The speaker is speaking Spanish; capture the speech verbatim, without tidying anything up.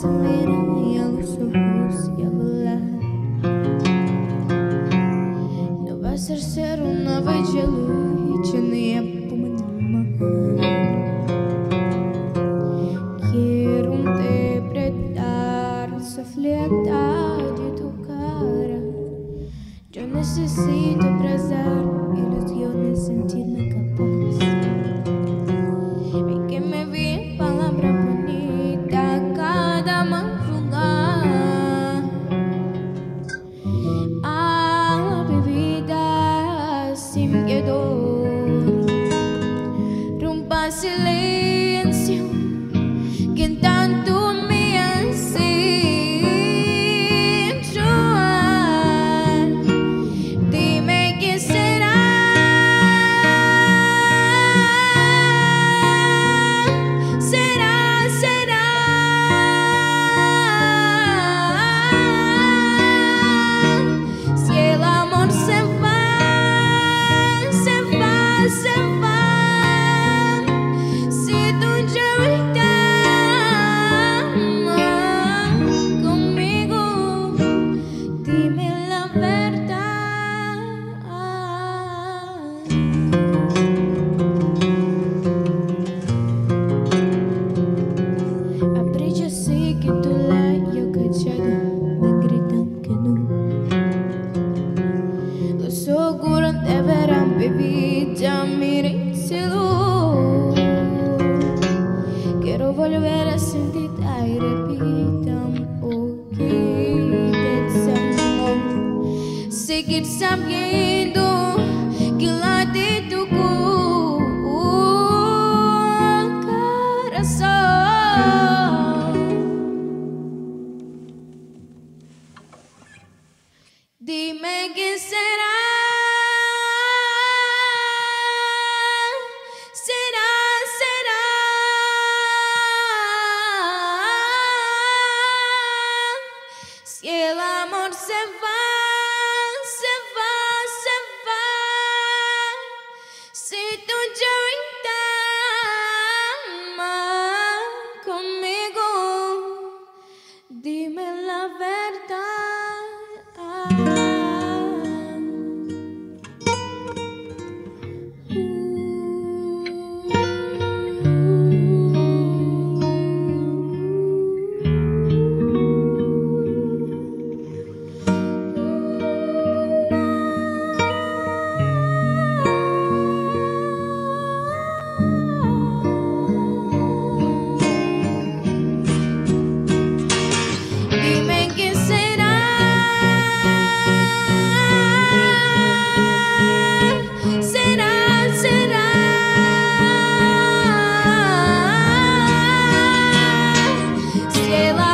se miran a los ojos y a volar. No va a ser ser una bella luce ni a quiero interpretar esa frialdad de tu cara. Yo necesito abrazar ilusiones, sentirme capaz. Hay que me vi palabra bonita cada madrugada. A la bebida sin miedo, rompa silencio que tanto me hace llorar. Dime qué será, será, será. Si el amor se va, se va, se va. Si tú ya estás conmigo, dime la verdad. Abrí yo sé que tú la yo callada me gritan que no. Lo seguro deberán vivir ya mírenlo. Quiero volver a sentir aire, repita un poquito de amor. Seguir sabiendo que late tu corazón. Dime qué será. Será, será. Si el amor se va, se va, se va. Si tú ya estás conmigo, dime la verdad. Dime qué será, será, será. Si el